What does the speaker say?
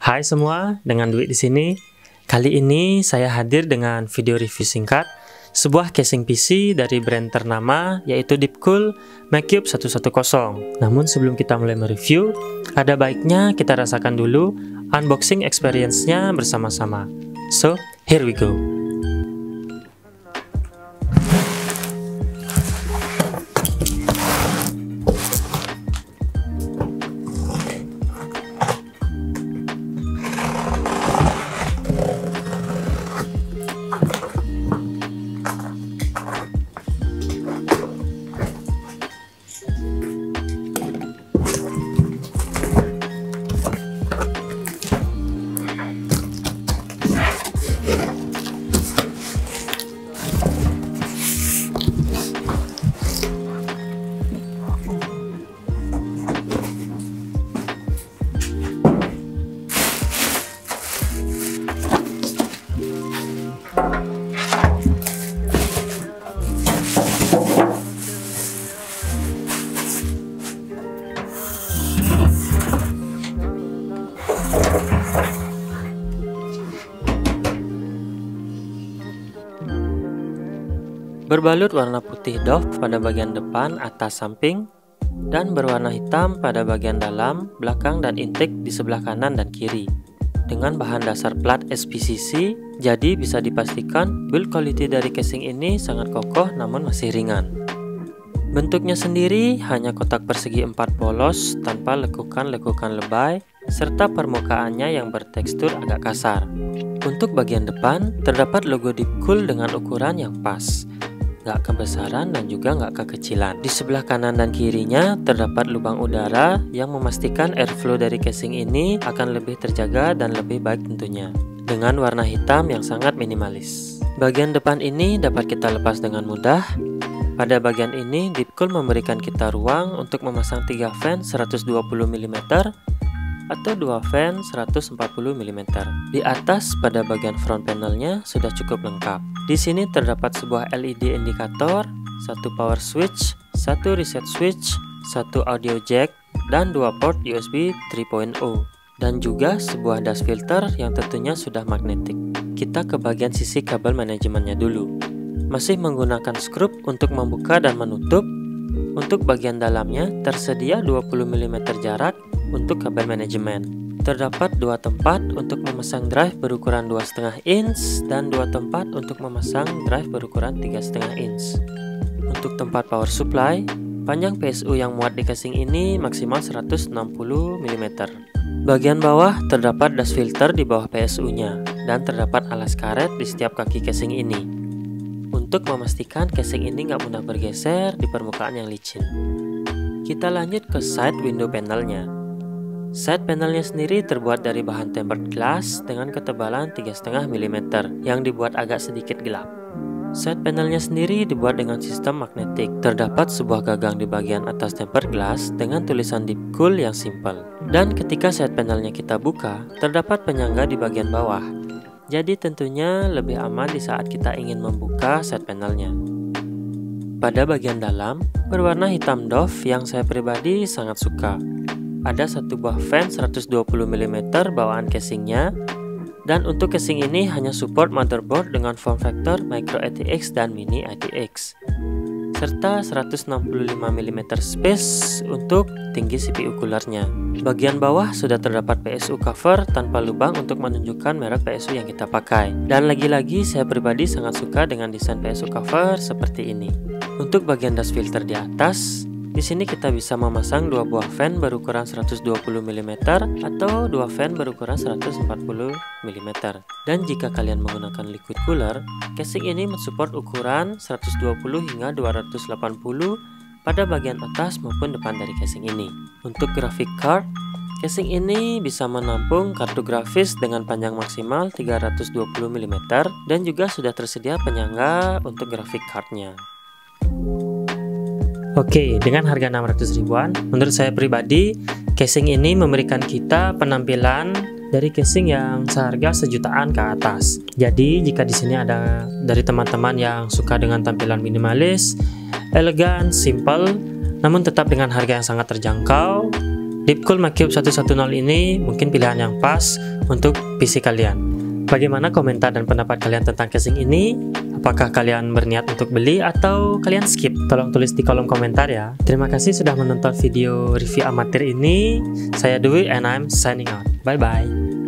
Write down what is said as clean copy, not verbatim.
Hai semua, dengan Dwi di sini. Kali ini saya hadir dengan video review singkat sebuah casing PC dari brand ternama yaitu Deepcool MyCube 110. Namun sebelum kita mulai mereview, ada baiknya kita rasakan dulu unboxing experience-nya bersama-sama. So, here we go. Berbalut warna putih doff pada bagian depan, atas, samping, dan berwarna hitam pada bagian dalam, belakang, dan intake di sebelah kanan dan kiri. Dengan bahan dasar plat SPCC, jadi bisa dipastikan build quality dari casing ini sangat kokoh namun masih ringan. Bentuknya sendiri hanya kotak persegi 4 polos tanpa lekukan-lekukan lebay, serta permukaannya yang bertekstur agak kasar. Untuk bagian depan, terdapat logo Deepcool dengan ukuran yang pas, nggak kebesaran dan juga nggak kekecilan. Di sebelah kanan dan kirinya terdapat lubang udara yang memastikan airflow dari casing ini akan lebih terjaga dan lebih baik tentunya, dengan warna hitam yang sangat minimalis. Bagian depan ini dapat kita lepas dengan mudah. Pada bagian ini Deepcool memberikan kita ruang untuk memasang 3 fan 120 mm atau 2 fan 140 mm. Di atas pada bagian front panelnya sudah cukup lengkap. Di sini terdapat sebuah LED indikator, satu power switch, satu reset switch, satu audio jack, dan 2 port USB 3.0, dan juga sebuah dust filter yang tentunya sudah magnetik. Kita ke bagian sisi kabel manajemennya dulu. Masih menggunakan skrup untuk membuka dan menutup. Untuk bagian dalamnya tersedia 20 mm jarak untuk kabel manajemen. Terdapat 2 tempat untuk memasang drive berukuran 2,5 inch dan 2 tempat untuk memasang drive berukuran 3,5 inch. Untuk tempat power supply, panjang PSU yang muat di casing ini maksimal 160 mm. Bagian bawah terdapat dust filter di bawah PSU-nya dan terdapat alas karet di setiap kaki casing ini untuk memastikan casing ini nggak mudah bergeser di permukaan yang licin. Kita lanjut ke side window panelnya. Side panelnya sendiri terbuat dari bahan tempered glass dengan ketebalan 3,5 mm yang dibuat agak sedikit gelap. Side panelnya sendiri dibuat dengan sistem magnetik. Terdapat sebuah gagang di bagian atas tempered glass dengan tulisan Deepcool yang simple. Dan ketika side panelnya kita buka, terdapat penyangga di bagian bawah. Jadi tentunya lebih aman di saat kita ingin membuka side panelnya. Pada bagian dalam, berwarna hitam doff yang saya pribadi sangat suka. Ada satu buah fan 120 mm bawaan casingnya, dan untuk casing ini hanya support motherboard dengan form factor micro ATX dan mini ATX, serta 165 mm space untuk tinggi CPU coolernya. Bagian bawah sudah terdapat PSU cover tanpa lubang untuk menunjukkan merek PSU yang kita pakai. Dan lagi-lagi saya pribadi sangat suka dengan desain PSU cover seperti ini. Untuk bagian dust filter di atas, di sini kita bisa memasang 2 buah fan berukuran 120 mm atau 2 fan berukuran 140 mm. Dan jika kalian menggunakan liquid cooler, casing ini mensupport ukuran 120 hingga 280 pada bagian atas maupun depan dari casing ini. Untuk graphic card, casing ini bisa menampung kartu grafis dengan panjang maksimal 320 mm dan juga sudah tersedia penyangga untuk graphic cardnya. Oke, dengan harga 600 ribuan, menurut saya pribadi, casing ini memberikan kita penampilan dari casing yang seharga sejutaan ke atas. Jadi, jika di sini ada dari teman-teman yang suka dengan tampilan minimalis, elegan, simple, namun tetap dengan harga yang sangat terjangkau, Deepcool Macube 110 ini mungkin pilihan yang pas untuk PC kalian. Bagaimana komentar dan pendapat kalian tentang casing ini? Apakah kalian berniat untuk beli atau kalian skip? Tolong tulis di kolom komentar ya. Terima kasih sudah menonton video review amatir ini. Saya Dwi and I'm signing out. Bye bye.